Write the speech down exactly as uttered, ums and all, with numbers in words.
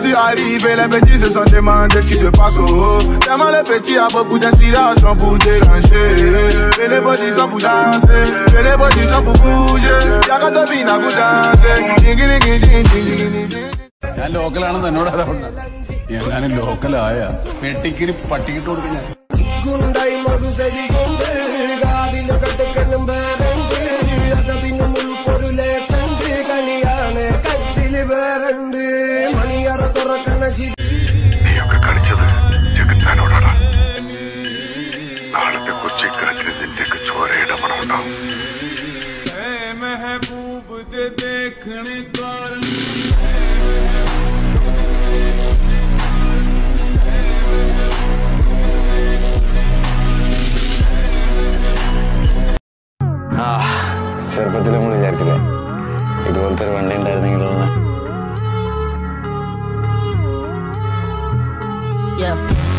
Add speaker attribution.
Speaker 1: suis arrivé, les petits se sont demandés ce qui se passe au haut. Tellement le petit a beaucoup d'inspiration pour déranger. Fais les positions pour danser, fais les positions pour bouger. Y'a qu'à te bina pour danser. Ding ding ding ding ding ding.
Speaker 2: ഞാൻ ലോക്കലാണെന്ന് എന്നോട് ഞാൻ ലോക്കലായ പെട്ടിക്കിരി പട്ടിക്കിട്ട് കൊടുക്കാൻ
Speaker 3: നീയൊക്കെ കളിച്ചത് ജഗത്താനോടാണ്. നാളത്തെ കൊച്ചിക്കരത്തിൽ നിന്റെയൊക്കെ ചോരയുടെ മണമുണ്ടാവും.
Speaker 4: ചെറുപ്പത്തിൽ നമ്മൾ വിചാരിച്ചില്ലേ ഇതുപോലത്തെ ഒരു വണ്ടി ഉണ്ടായിരുന്നെങ്കിലോ.